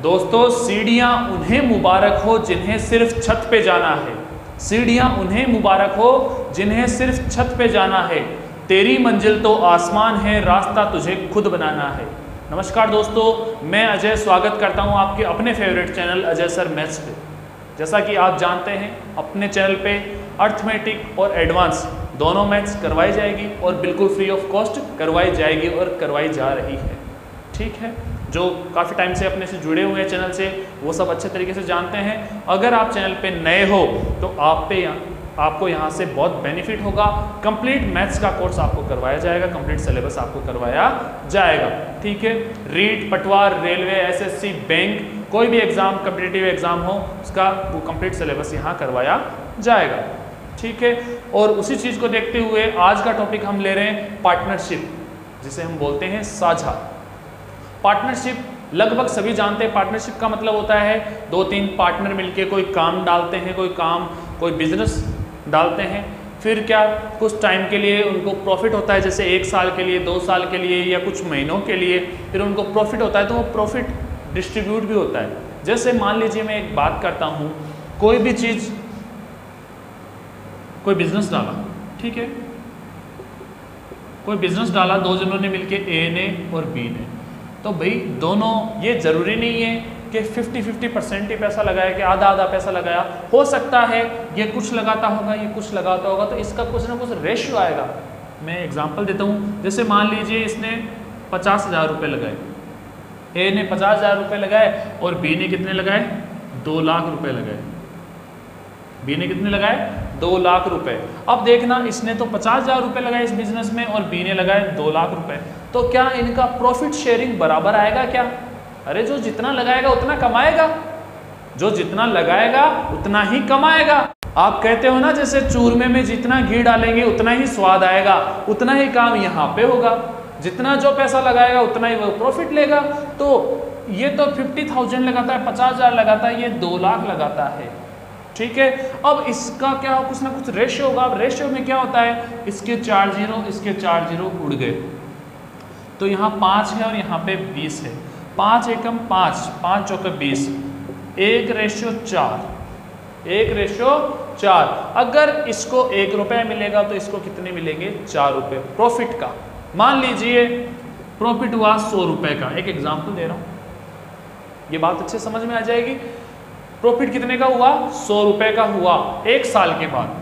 दोस्तों सीढ़ियां उन्हें मुबारक हो जिन्हें सिर्फ छत पे जाना है। सीढ़ियां उन्हें मुबारक हो जिन्हें सिर्फ छत पे जाना है। तेरी मंजिल तो आसमान है, रास्ता तुझे खुद बनाना है। नमस्कार दोस्तों, मैं अजय स्वागत करता हूं आपके अपने favourite channel Ajay sir maths पे। जैसा कि आप जानते हैं अपने चैनल पे अर्थमेटिक और एडवांस दोनों मैथ्स करवाई जाएगी और बिल्कुल फ्री ऑफ कॉस्ट करवाई जाएगी और करवाई जा रही है। ठीक है, जो काफ़ी टाइम से अपने से जुड़े हुए हैं चैनल से वो सब अच्छे तरीके से जानते हैं। अगर आप चैनल पे नए हो तो आपको यहाँ से बहुत बेनिफिट होगा। कंप्लीट मैथ्स का कोर्स आपको करवाया जाएगा, कंप्लीट सिलेबस आपको करवाया जाएगा। ठीक है, रीट, पटवार, रेलवे, एसएससी, बैंक, कोई भी एग्जाम, कॉम्पिटिटिव एग्जाम हो उसका वो कंप्लीट सिलेबस यहाँ करवाया जाएगा। ठीक है, और उसी चीज़ को देखते हुए आज का टॉपिक हम ले रहे हैं पार्टनरशिप, जिसे हम बोलते हैं साझा। पार्टनरशिप लगभग सभी जानते हैं। पार्टनरशिप का मतलब होता है 2-3 पार्टनर मिलके कोई काम डालते हैं, कोई बिजनेस डालते हैं। फिर क्या कुछ टाइम के लिए उनको प्रॉफिट होता है, जैसे 1 साल के लिए, 2 साल के लिए या कुछ महीनों के लिए फिर उनको प्रॉफिट होता है, तो वो प्रॉफिट डिस्ट्रीब्यूट भी होता है। जैसे मान लीजिए मैं एक बात करता हूँ, कोई भी चीज़, कोई बिजनेस डाला, ठीक है, कोई बिजनेस डाला, 2 जनों ने मिलके ए ने और बी ने, तो भाई दोनों, ये ज़रूरी नहीं है कि 50-50% ही पैसा लगाया, कि आधा आधा पैसा लगाया। हो सकता है ये कुछ लगाता होगा, ये कुछ लगाता होगा, तो इसका कुछ ना कुछ रेशियो आएगा। मैं एग्जांपल देता हूँ, जैसे मान लीजिए इसने 50,000 रुपये लगाए, ए ने 50,000 रुपये लगाए और बी ने कितने लगाए, 2 लाख रुपये लगाए। बी ने कितने लगाए, 2 लाख रुपए। अब देखना, इसने तो 50,000 रुपये लगाए इस बिजनेस में और बी ने लगाए 2 लाख रुपए, तो क्या इनका प्रॉफिट शेयरिंग बराबर आएगा क्या? अरे जो जितना लगाएगा उतना कमाएगा, जो जितना लगाएगा उतना ही कमाएगा। आप कहते हो ना, जैसे चूरमे में जितना घी डालेंगे उतना ही स्वाद आएगा, उतना ही काम यहाँ पे होगा। जितना जो पैसा लगाएगा उतना ही वो प्रॉफिट लेगा। तो ये तो 50,000 लगाता है, 50,000 लगाता है, ये 2 लाख लगाता है। ठीक है, अब इसका क्या कुछ ना कुछ रेशियो होगा। अब रेशियो में क्या होता है, इसके 4 जीरो, इसके 4 जीरो उड़ गए, तो यहाँ 5 है और यहाँ पे 20 है। 5 एकम 5, 5 चौके 20, 1:4, 1:4। अगर इसको 1 रुपया मिलेगा तो इसको कितने मिलेंगे, 4 रुपये प्रॉफिट का। मान लीजिए प्रॉफिट हुआ 100 रुपये का, एक एग्जाम्पल दे रहा हूँ, ये बात अच्छे समझ में आ जाएगी। प्रॉफिट कितने का हुआ, 100 रुपये का हुआ 1 साल के बाद।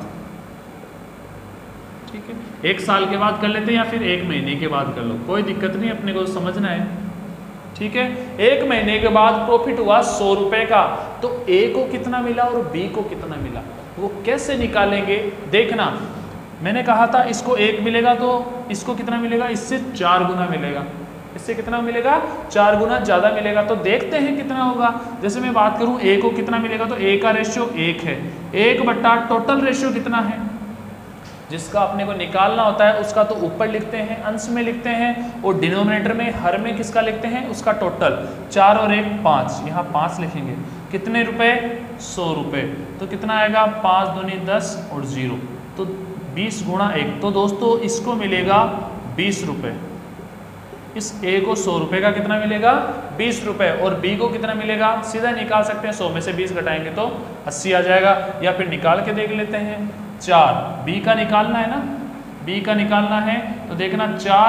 ठीक है, 1 साल के बाद कर लेते हैं या फिर 1 महीने के बाद कर लो, कोई दिक्कत नहीं, अपने को समझना है। ठीक है, 1 महीने के बाद प्रॉफिट हुआ 100 रुपये का, तो ए को कितना मिला और बी को कितना मिला, वो कैसे निकालेंगे देखना। मैंने कहा था इसको 1 मिलेगा तो इसको कितना मिलेगा, इससे 4 गुना मिलेगा, इससे कितना मिलेगा, 4 गुना ज़्यादा मिलेगा। तो देखते हैं कितना होगा। जैसे मैं बात करूं ए को कितना मिलेगा, तो ए का रेशियो 1 है, 1 / टोटल रेशियो कितना है, जिसका अपने को निकालना होता है उसका तो ऊपर लिखते हैं, अंश में लिखते हैं, और डिनोमिनेटर में हर में किसका लिखते हैं, उसका टोटल। 4 और 1 5, यहाँ 5 लिखेंगे। कितने रुपए, 100 रुपये, तो कितना आएगा, 5 दूनी 10 और 0, तो 20 × 1, तो दोस्तों इसको मिलेगा 20 रुपये। इस ए को 100 रुपये का कितना मिलेगा, 20 रुपये, और बी को कितना मिलेगा, सीधा निकाल सकते हैं, 100 में से 20 घटाएंगे तो 80 आ जाएगा, या फिर निकाल के देख लेते हैं। 4 बी का निकालना है ना, बी का निकालना है, तो देखना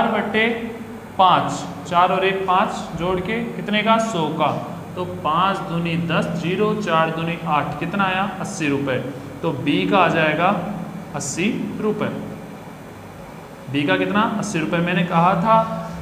4/5, 4 और 1 5, जोड़ के कितने का, 100 का, तो 5 दूनी 10, 0, 4 दूनी 8, कितना आया, 80 रुपये। तो बी का आ जाएगा 80 रुपये। बी का कितना, 80 रुपये। मैंने कहा था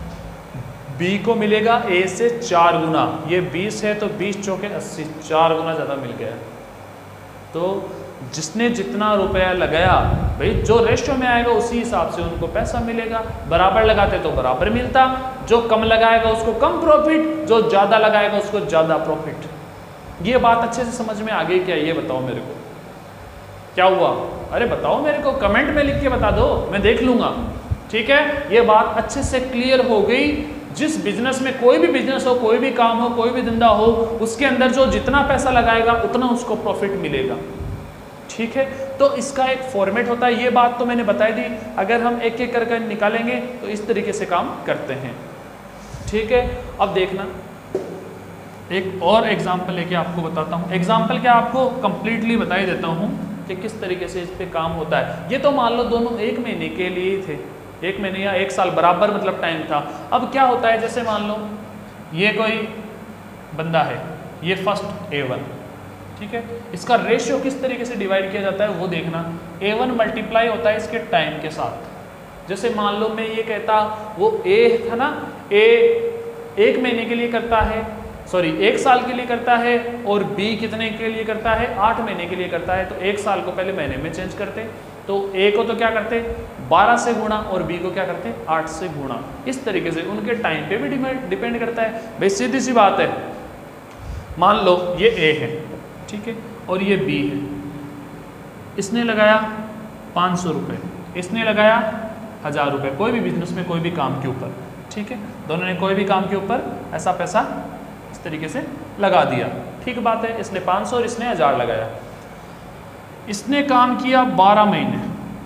बी को मिलेगा ए से 4 गुना, ये 20 है तो 20 चौके 80, 4 गुना ज़्यादा मिल गया। तो जिसने जितना रुपया लगाया, भाई जो रेशियो में आएगा उसी हिसाब से उनको पैसा मिलेगा। बराबर लगाते तो बराबर मिलता, जो कम लगाएगा उसको कम प्रॉफिट, जो ज़्यादा लगाएगा उसको ज़्यादा प्रॉफिट। ये बात अच्छे से समझ में आ गई क्या, ये बताओ मेरे को, क्या हुआ? अरे बताओ मेरे को, कमेंट में लिख के बता दो, मैं देख लूँगा। ठीक है, ये बात अच्छे से क्लियर हो गई। जिस बिजनेस में, कोई भी बिजनेस हो, कोई भी काम हो, कोई भी धंधा हो, उसके अंदर जो जितना पैसा लगाएगा उतना उसको प्रॉफिट मिलेगा। ठीक है, तो इसका एक फॉर्मेट होता है, ये बात तो मैंने बताई दी। अगर हम एक एक करके निकालेंगे तो इस तरीके से काम करते हैं। ठीक है, अब देखना एक और एग्जाम्पल लेके आपको बताता हूँ। एग्जाम्पल क्या आपको कंप्लीटली बता ही देता हूँ कि किस तरीके से इस पे काम होता है। ये तो मान लो दोनों 1 महीने के लिए थे, 1 महीने या 1 साल बराबर मतलब टाइम था। अब क्या होता है, जैसे मान लो ये कोई बंदा है, ये फर्स्ट A1, ठीक है, इसका रेशियो किस तरीके से डिवाइड किया जाता है वो देखना। A1 मल्टीप्लाई होता है इसके टाइम के साथ। जैसे मान लो मैं ये कहता, वो A था ना, A 1 महीने के लिए करता है, सॉरी 1 साल के लिए करता है, और B कितने के लिए करता है, 8 महीने के लिए करता है। तो 1 साल को पहले महीने में चेंज करते, तो A को तो क्या करते 12 से गुणा और B को क्या करते 8 से गुणा। इस तरीके से उनके टाइम पे भी डिपेंड करता है। भाई सीधी सी बात है, मान लो ये A है, ठीक है, और ये B है। इसने लगाया 500 रुपये, इसने लगाया 1000 रुपये, कोई भी बिजनेस में कोई भी काम के ऊपर, ठीक है, दोनों ने कोई भी काम के ऊपर ऐसा पैसा इस तरीके से लगा दिया, ठीक बात है। इसने 500 और इसने 1000 लगाया। इसने काम किया 12 महीने,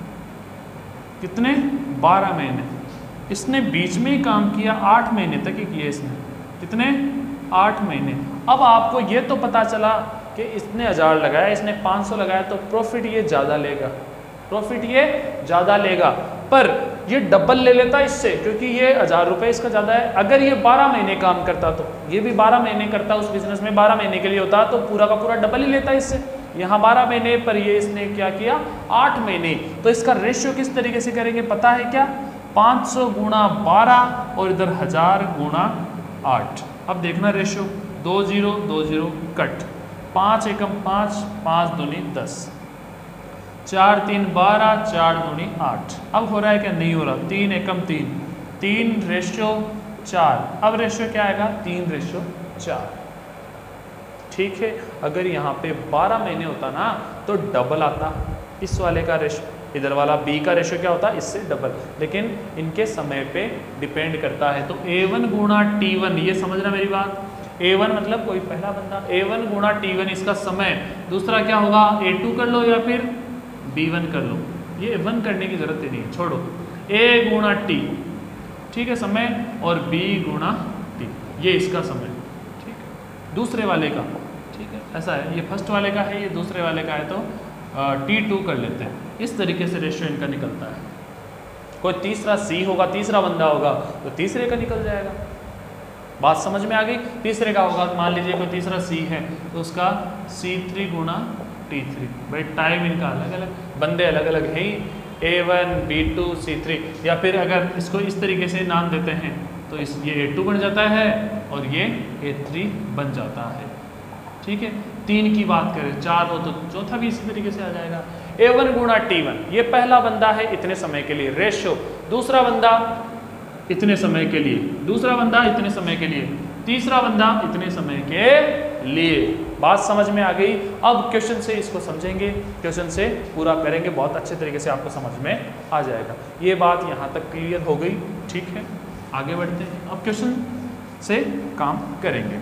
कितने 12 महीने। इसने बीच में ही काम किया 8 महीने तक ही किया इसने, कितने 8 महीने। अब आपको ये तो पता चला कि इसने 1000 लगाया, इसने 500 लगाया, तो प्रॉफिट ये ज़्यादा लेगा, प्रॉफिट ये ज़्यादा लेगा, पर ये डबल ले लेता इससे, क्योंकि ये 1000 रुपये इसका ज़्यादा है। अगर ये 12 महीने काम करता तो ये भी 12 महीने करता, उस बिजनेस में 12 महीने के लिए होता, तो पूरा का पूरा डबल ही लेता इससे। यहाँ 12 महीने पर ये इसने क्या किया 8 महीने। तो इसका रेशियो किस तरीके से करेंगे पता है क्या, 500 गुणा 12 और इधर 1000 गुणा 8। अब देखना रेशियो, 2 0 2 0 कट, 5 एकम 5, 5 दूनी 10, 4 3 12, 4 दूनी 8। अब हो रहा है क्या, नहीं हो रहा, 3 एकम 3, 3 रेशियो 4। अब रेशियो क्या आएगा 3 रेशियो 4, ठीक है। अगर यहाँ पे 12 महीने होता ना तो डबल आता इस वाले का रेशियो, इधर वाला B का रेशियो क्या होता है इससे डबल, लेकिन इनके समय पे डिपेंड करता है। तो A1 गुणा T1, ये समझना मेरी बात, A1 मतलब कोई पहला बंदा, A1 गुणा T1 इसका समय, दूसरा क्या होगा A2 कर लो या फिर B1 कर लो, ये 1 करने की जरूरत ही नहीं, छोड़ो, A गुणा T, ठीक है, समय, और B गुणा T, ये इसका समय, ठीक है, दूसरे वाले का, ठीक है, ऐसा है, ये फर्स्ट वाले का है, ये दूसरे वाले का है, तो T2 कर लेते हैं। इस तरीके से रेशियो इनका निकलता है। कोई तीसरा C होगा, तीसरा बंदा होगा तो तीसरे का निकल जाएगा। बात समझ में आ गई, तीसरे का होगा, मान लीजिए कोई तीसरा C है तो उसका C3 गुणा T3। भाई टाइम इनका अलग अलग, बंदे अलग अलग है ही, A1 B2 C3, या फिर अगर इसको इस तरीके से नाम देते हैं तो इस ये A2 बन जाता है और ये A3 बन जाता है, ठीक है। 3 की बात करें, 4 हो तो चौथा भी इसी तरीके से आ जाएगा। A1 गुणा T1, ये पहला बंदा है इतने समय के लिए, रेशियो, दूसरा बंदा इतने समय के लिए, दूसरा बंदा इतने समय के लिए, तीसरा बंदा इतने समय के लिए। बात समझ में आ गई। अब क्वेश्चन से इसको समझेंगे, क्वेश्चन से पूरा करेंगे, बहुत अच्छे तरीके से आपको समझ में आ जाएगा। ये बात यहाँ तक क्लियर हो गई, ठीक है, आगे बढ़ते हैं, अब क्वेश्चन से काम करेंगे,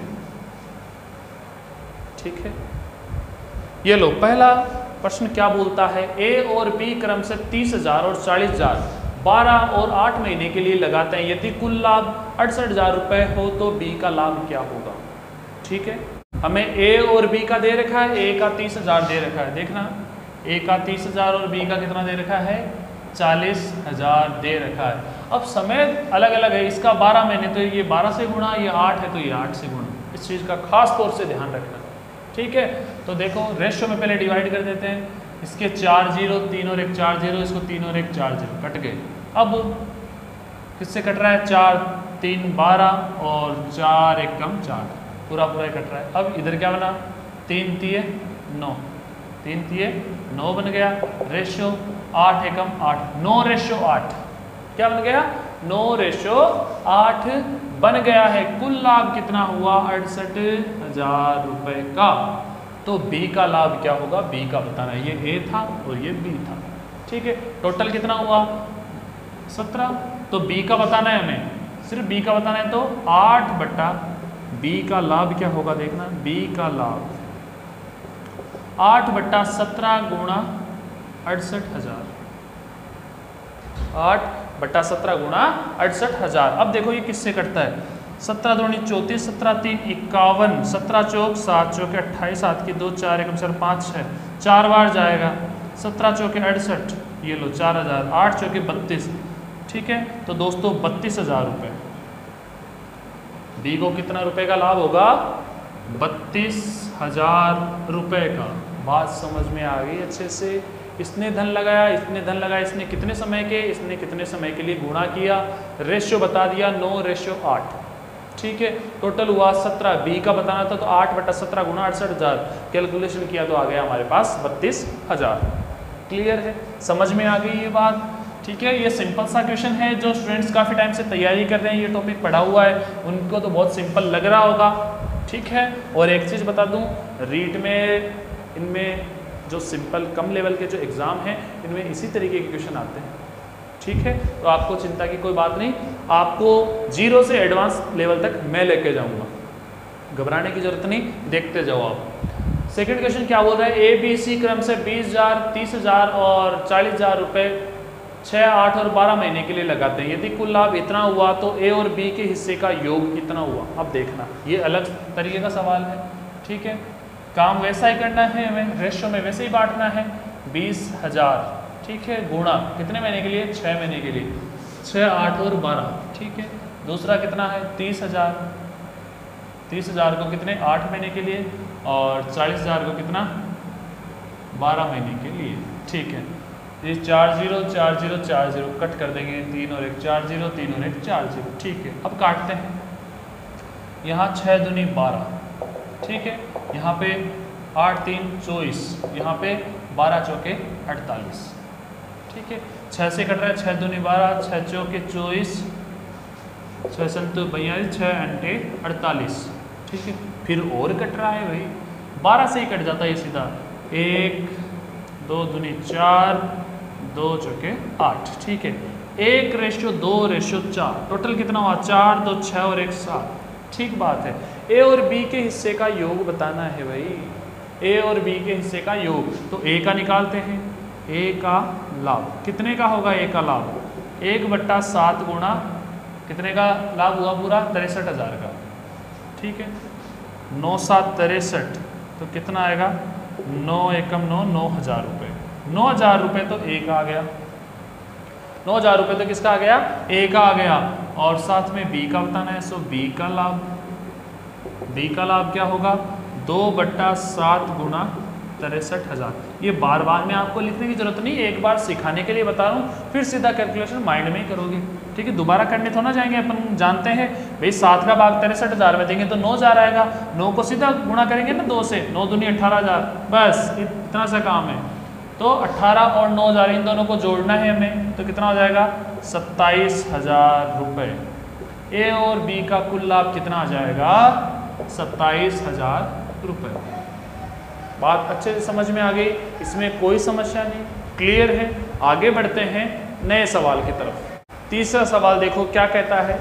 ठीक है। ये लो, पहला प्रश्न क्या बोलता है, A और B क्रम से 30,000 और 40,000 12 और 8 महीने के लिए लगाते हैं, यदि कुल लाभ 68,000 रुपये हो तो B का लाभ क्या होगा, ठीक है। हमें A और B का दे रखा है, A का 30,000 दे रखा है, देखना A का 30,000 और B का कितना दे रखा है 40,000 दे रखा है। अब समय अलग अलग है, इसका 12 महीने तो ये 12 से गुणा, ये 8 है तो ये 8 से गुणा, इस चीज़ का खास तौर से ध्यान रखना, ठीक है। तो देखो रेशियो में पहले डिवाइड कर देते हैं, इसके 4 0, 3 और 1 4 0, इसको 3 और 1 4 0 कट गए। अब किससे कट रहा है, 4 3 12 और 4 1 कम 4, पूरा पूरा कट रहा है। अब इधर क्या बना, 3 3 9, 3 3 9 बन गया, रेशियो 8 1 8, 9 रेशियो 8, क्या बन गया 9 रेशियो 8 बन गया है। कुल लाभ कितना हुआ 68,000 रुपये का। तो B का लाभ क्या होगा, B का बताना है, ये A था और ये B था, ठीक है। टोटल कितना हुआ 17, तो B का बताना है हमें, सिर्फ B का बताना है, तो 8 बटा B का लाभ क्या होगा, देखना B का लाभ 8 बटा 17 गुणा 68,000, 8 बटा 17 गुणा 68,000। अब देखो ये किससे कटता है, 17 दूनी 34, 17 3 51, 17 चौक 7 चौके 28, 7 की 2 4 1 5 6, 4 बार जाएगा। 17 चौके 68, ये लो 4000, 8 चौके 32, ठीक है। तो दोस्तों 32,000 रुपये। बी को कितना रुपए का लाभ होगा? 32,000 रुपये का। बात समझ में आ गई अच्छे से? इसने धन लगाया, इसने धन लगाया, इसने कितने समय के, इसने कितने समय के लिए गुणा किया, रेशियो बता दिया 9:8, ठीक है। टोटल हुआ 17, बी का बताना था तो 8/17 गुणा 68,000, कैलकुलेशन किया तो आ गया हमारे पास 32,000। क्लियर है? समझ में आ गई ये बात? ठीक है। ये सिंपल सा क्वेश्चन है, जो स्टूडेंट्स काफ़ी टाइम से तैयारी कर रहे हैं, ये टॉपिक पढ़ा हुआ है, उनको तो बहुत सिंपल लग रहा होगा, ठीक है। और एक चीज़ बता दूं, रीट में इनमें जो सिंपल कम लेवल के जो एग्ज़ाम हैं, इनमें इसी तरीके के क्वेश्चन आते हैं, ठीक है। तो आपको चिंता की कोई बात नहीं, आपको 0 से एडवांस लेवल तक मैं लेके जाऊँगा, घबराने की जरूरत नहीं, देखते जाओ आप। सेकेंड क्वेश्चन क्या बोल रहा है? ए बी सी क्रम से 20,000, 30,000 और 40,000 रुपये 6, 8 और 12 महीने के लिए लगाते हैं। यदि कुल लाभ इतना हुआ तो ए और बी के हिस्से का योग कितना हुआ? अब देखना, ये अलग तरीके का सवाल है, ठीक है। काम वैसा ही करना है, हमें रेशियो में वैसे ही बांटना है। 20,000, ठीक है, गुणा कितने महीने के लिए? 6 महीने के लिए, 6, 8 और 12, ठीक है। दूसरा कितना है? 30,000, 30,000 को कितने? 8 महीने के लिए, और 40,000 को कितना? 12 महीने के लिए, ठीक है। ये 4 0 4 0 4 0 कट कर देंगे, 3 और 1 4 0, 3 और 1 4 0, ठीक है। अब काटते हैं, यहाँ 6 दूनी 12, ठीक है। यहाँ पे 8 3 24, यहाँ पे 12 चौके 48, ठीक है। 6 से कट रहा है, 6 दूनी 12, 6 चौके 24, 6 संतु 42, 6 अंटे 48, ठीक है। फिर और कट रहा है भाई, 12 से ही कट जाता है सीधा, 1 2 दूनी 4, 2 चौके 8, ठीक है। 1:2:4, टोटल कितना हुआ? 4 2 6 और 1 7, ठीक बात है। ए और बी के हिस्से का योग बताना है भाई, ए और बी के हिस्से का योग। तो ए का निकालते हैं, ए का लाभ कितने का होगा? ए का लाभ 1/7 गुणा कितने का लाभ हुआ? पूरा 63,000 का, ठीक है। 9 7 63, तो कितना आएगा? 9 एकम 9, 9,000 रुपये। 9,000 रुपये तो ए का आ गया, 9,000 रुपये तो किसका आ गया? ए का आ गया। और साथ में बी का बताना है, सो बी का लाभ, बी का लाभ क्या होगा? 2/7 गुणा 63,000। ये बार बार में आपको लिखने की जरूरत नहीं, एक बार सिखाने के लिए बता रहा हूँ, फिर सीधा कैलकुलेशन माइंड में ही करोगे, ठीक है। दोबारा करने थोड़ा ना जाएंगे, अपन जानते हैं भाई 7 का भाग 63,000 में देंगे तो 9,000 आएगा, 9 को सीधा गुणा करेंगे ना 2 से, 9 दूनी 18,000, बस इतना सा काम है। तो 18 और 9,000 इन दोनों को जोड़ना है हमें, तो कितना हो जाएगा? 27,000 रुपये। ए और बी का कुल लाभ कितना आ जाएगा? 27,000 रुपये। बात अच्छे से समझ में आ गई, इसमें कोई समस्या नहीं, क्लियर है। आगे बढ़ते हैं नए सवाल की तरफ। तीसरा सवाल देखो क्या कहता है।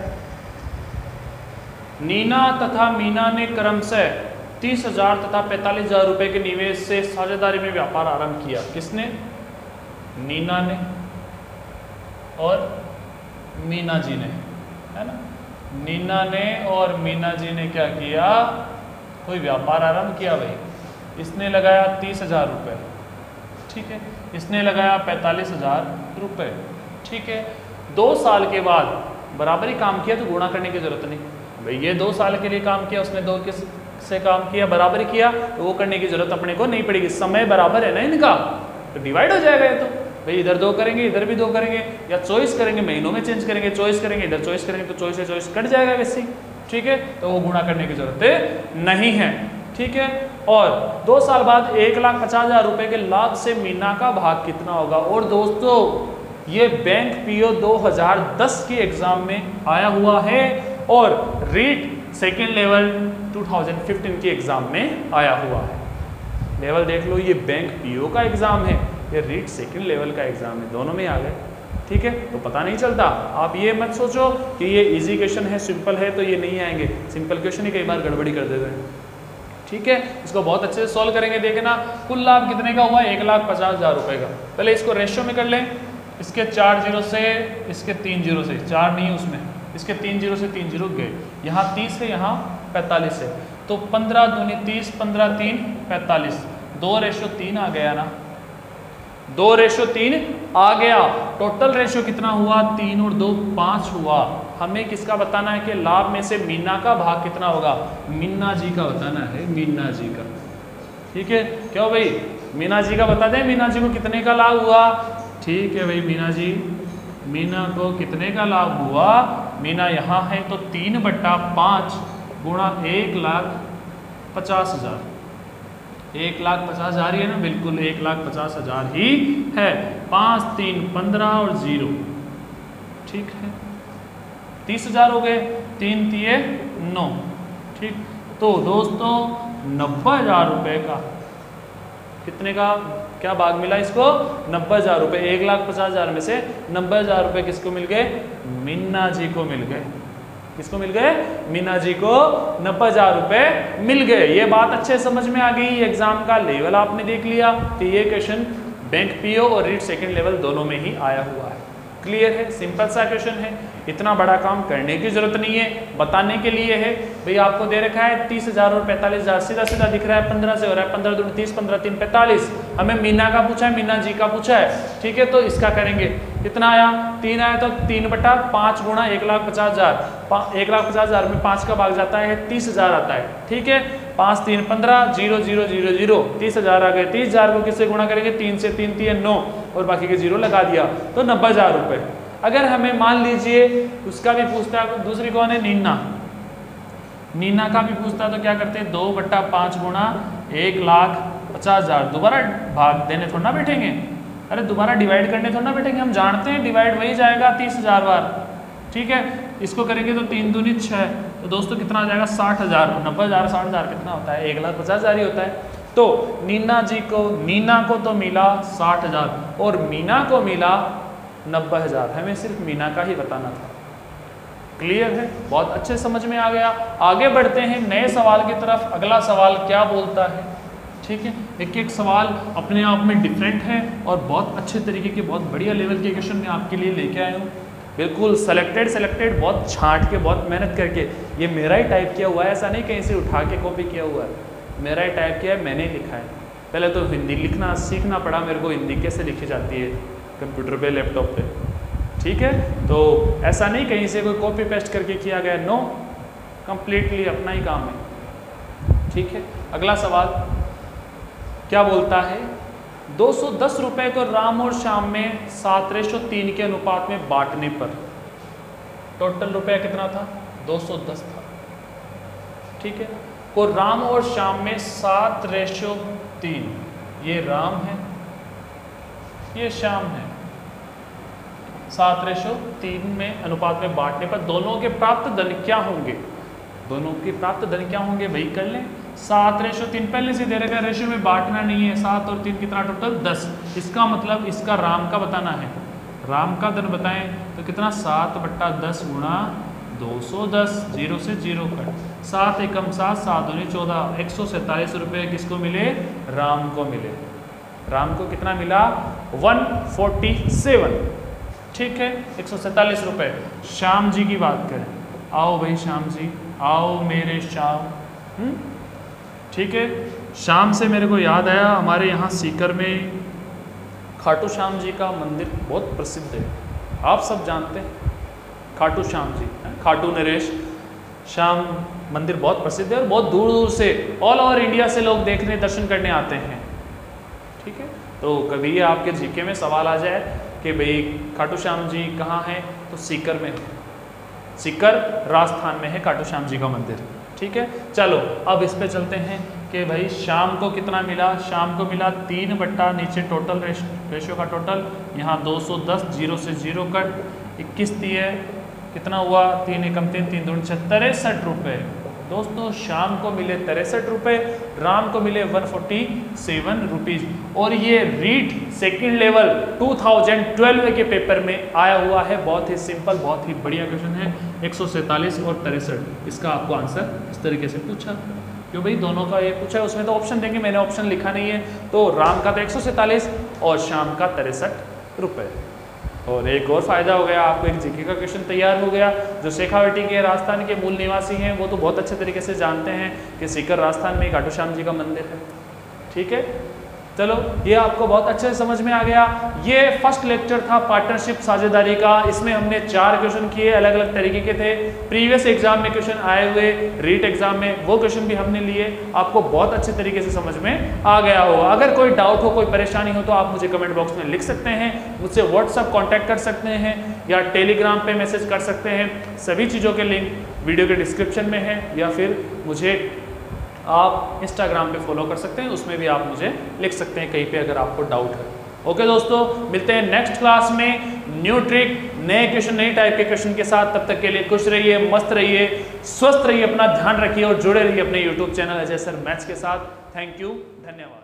नीना तथा मीना ने क्रमशः 30,000 तथा 45,000 रुपए के निवेश से साझेदारी में व्यापार आरंभ किया। किसने? नीना ने और मीना जी ने, है ना। नीना ने और मीना जी ने क्या किया? कोई व्यापार आरंभ किया भाई। इसने लगाया 30,000 रुपये, ठीक है, इसने लगाया 45,000 रुपये, ठीक है। 2 साल के बाद बराबरी काम किया तो गुणा करने की जरूरत नहीं भाई, ये 2 साल के लिए काम किया, उसने 2 से काम किया, बराबरी किया, तो वो करने की जरूरत अपने को नहीं पड़ेगी। समय बराबर है ना इनका, तो डिवाइड हो जाएगा ये तो भाई, इधर 2 करेंगे इधर भी 2 करेंगे, या चॉइस करेंगे, महीनों में चेंज करेंगे, चॉइस करेंगे इधर चॉइस करेंगे, तो चॉइस से चॉइस कट जाएगा वैसे ही, ठीक है। तो वो गुणा करने की जरूरत नहीं है, ठीक है। और 2 साल बाद 1,50,000 रुपए के लाभ से मीना का भाग कितना होगा? और दोस्तों ये बैंक पीओ 2010 के एग्जाम में आया हुआ है और रीट सेकेंड लेवल 2015 के एग्जाम में आया हुआ है। लेवल देख लो, ये बैंक पीओ का एग्जाम है, ये रीट सेकेंड लेवल का एग्जाम है, दोनों में आ गए, ठीक है। तो पता नहीं चलता, आप ये मत सोचो कि ये इजी क्वेश्चन है, सिंपल है तो ये नहीं आएंगे। सिंपल क्वेश्चन ही कई बार गड़बड़ी कर देते हैं, ठीक है। इसको बहुत अच्छे से सॉल्व करेंगे। देखना कुल लाभ कितने का हुआ? 1,50,000 रुपए का। पहले इसको रेशियो में कर लें, इसके 4 0 से इसके 3 0 से, 4 नहीं है उसमें, इसके 3 जीरो से 3 जीरो गए, यहाँ 30 है, यहाँ 45 है, तो 15 दूनी 30, 15 3 45, 2:3 आ गया ना, 2:3 आ गया। टोटल रेशियो कितना हुआ, 3 और 2 5 हुआ। हमें किसका बताना है कि लाभ में से मीना का भाग कितना होगा, मीना जी का बताना है, मीना जी का। ठीक है, क्यों भाई, मीना जी का बता दें, मीना जी को कितने का लाभ हुआ। ठीक है भाई, मीना को कितने का लाभ हुआ, मीना यहाँ है तो 3/5 गुणा 1,50,000, 1,50,000 ही है ना, बिल्कुल 1,50,000 ही है। 5 3 15 और 0, ठीक है, 30,000 हो गए, 3 3 9, ठीक। तो दोस्तों 90,000 रुपये का कितने का क्या भाग मिला इसको, 90,000 रुपये। 1,50,000 में से 90,000 रुपये किसको मिल गए, मीना जी को मिल गए। किसको मिल गए, मीना जी को 90,000 रुपये मिल गए। ये बात अच्छे समझ में आ गई, एग्जाम का लेवल आपने देख लिया कि ये क्वेश्चन बैंक पीओ और रीट सेकंड लेवल दोनों में ही आया हुआ है। क्लियर है, सिंपल सा क्वेश्चन है, इतना बड़ा काम करने की जरूरत नहीं है, बताने के लिए है। भाई आपको दे रखा है 30,000 और 45,000, सीधा सीधा दिख रहा है, 15 से हो रहा है, 15 दूनी 30, 15 3 45। हमें मीना का पूछा है, मीना जी का पूछा है, ठीक है। तो इसका करेंगे, कितना आया, 3 आया, तो 3/5 गुणा 1,50,000, 1,50,000 में 5 का भाग जाता है, 30,000 आता है, ठीक है। 5 3 15, 0 0 0 0, 30,000 आ गए। 30,000 को किससे गुणा करेंगे, 3 से, 3 3 9 और बाकी के 0 लगा दिया, तो 90,000 रुपये। अगर हमें मान लीजिए उसका भी पूछता है, दूसरी कौन है, नीना का भी पूछता है, तो क्या करते हैं, 2/5 गुणा 1,50,000। दोबारा भाग देने थोड़ा ना बैठेंगे, अरे दोबारा डिवाइड करने थोड़ा ना बैठेंगे, हम जानते हैं डिवाइड वही जाएगा 30,000 बार, ठीक है। इसको करेंगे तो 3 दूनी 6, तो दोस्तों कितना आ जाएगा, 60,000। 90,000 60,000 कितना होता है, 1,50,000 ही होता है। तो नीना को तो मिला 60,000 और मीना को मिला 90,000। हमें सिर्फ मीना का ही बताना था। क्लियर है, बहुत अच्छे समझ में आ गया। आगे बढ़ते हैं नए सवाल की तरफ। अगला सवाल क्या बोलता है, ठीक है। एक एक सवाल अपने आप में डिफरेंट है और बहुत अच्छे तरीके के, बहुत बढ़िया लेवल के क्वेश्चन मैं आपके लिए लेके आया हूँ, बिल्कुल सेलेक्टेड, बहुत छांट के, बहुत मेहनत करके। ये मेरा ही टाइप किया हुआ है, ऐसा नहीं कहीं से उठा के कॉपी किया हुआ है, मेरा ही टाइप किया है, मैंने ही लिखा है। पहले तो हिंदी लिखना सीखना पड़ा मेरे को, हिंदी कैसे लिखी जाती है कंप्यूटर पे, लैपटॉप पे, ठीक है। तो ऐसा नहीं कहीं से कोई कॉपी पेस्ट करके किया गया, नो, कंप्लीटली अपना ही काम है, ठीक है। अगला सवाल क्या बोलता है, 210 रुपए को राम और श्याम में 7:3 के अनुपात में बांटने पर टोटल रुपया कितना था, 210 था, ठीक है। को राम और श्याम में 7:3, ये राम है, ये श्याम है, 7:3 में अनुपात में बांटने पर दोनों के प्राप्त धन क्या होंगे, दोनों के प्राप्त धन क्या होंगे, वही कर लें। 7:3 पहले से दे रखा है, रेशियो में बांटना नहीं है। 7 और 3 कितना, टोटल 10। इसका मतलब इसका राम का बताना है, राम का धन बताएं तो कितना, 7/10 गुणा 210, 0 से 0 कट, 7 एकम 7, 7 दूनी 14, 147 रुपये किसको मिले, राम को मिले। राम को कितना मिला, 147, ठीक है, 147 रुपये। श्याम जी की बात करें, आओ भाई श्याम जी, आओ मेरे श्याम, ठीक है। श्याम से मेरे को याद आया, हमारे यहाँ सीकर में खाटू श्याम जी का मंदिर बहुत प्रसिद्ध है, आप सब जानते हैं खाटू श्याम जी, खाटू नरेश श्याम मंदिर बहुत प्रसिद्ध है और बहुत दूर दूर से, ऑल ओवर इंडिया से लोग देखने, दर्शन करने आते हैं, ठीक है। तो कभी आपके जीके में सवाल आ जाए कि भाई खाटू श्याम जी कहाँ हैं, तो सीकर में, सीकर राजस्थान में है खाटू श्याम जी का मंदिर, ठीक है। चलो अब इस पे चलते हैं कि भाई शाम को कितना मिला, शाम को मिला 3 बट्टा नीचे टोटल रेशियो का टोटल, यहाँ 210, 0 से 0 कट, 21 दिए, कितना हुआ, 3 एकम 3, 3 दूनी 63 रुपये। दोस्तों शाम को मिले 63 रुपये, राम को मिले 147 रुपीज़। और ये रीट सेकंड लेवल 2012 के पेपर में आया हुआ है। बहुत ही सिंपल, बहुत ही बढ़िया क्वेश्चन है, 147 और 63, इसका आपको आंसर इस तरीके से पूछा, क्यों भाई दोनों का ये पूछा है, उसमें तो ऑप्शन देंगे, मैंने ऑप्शन लिखा नहीं है। तो राम का तो 147 और शाम का 63 रुपये। और एक और फायदा हो गया, आपको एक जीके का क्वेश्चन तैयार हो गया। जो शेखावटी के राजस्थान के मूल निवासी हैं वो तो बहुत अच्छे तरीके से जानते हैं कि सीकर राजस्थान में खाटू श्याम जी का मंदिर है। ठीक है, चलो ये आपको बहुत अच्छे से समझ में आ गया। ये फर्स्ट लेक्चर था पार्टनरशिप साझेदारी का। इसमें हमने 4 क्वेश्चन किए, अलग अलग तरीके के थे। प्रीवियस एग्जाम में क्वेश्चन आए हुए, रीट एग्जाम में वो क्वेश्चन भी हमने लिए। आपको बहुत अच्छे तरीके से समझ में आ गया होगा। अगर कोई डाउट हो, कोई परेशानी हो तो आप मुझे कमेंट बॉक्स में लिख सकते हैं, मुझसे व्हाट्सअप कॉन्टैक्ट कर सकते हैं या टेलीग्राम पे मैसेज कर सकते हैं। सभी चीज़ों के लिंक वीडियो के डिस्क्रिप्शन में है, या फिर मुझे आप इंस्टाग्राम पे फॉलो कर सकते हैं, उसमें भी आप मुझे लिख सकते हैं कहीं पे अगर आपको डाउट है। ओके दोस्तों, मिलते हैं नेक्स्ट क्लास में न्यू ट्रिक, नए क्वेश्चन, नई टाइप के क्वेश्चन के साथ। तब तक के लिए खुश रहिए, मस्त रहिए, स्वस्थ रहिए, अपना ध्यान रखिए और जुड़े रहिए अपने YouTube channel Ajay sir maths के साथ। थैंक यू, धन्यवाद।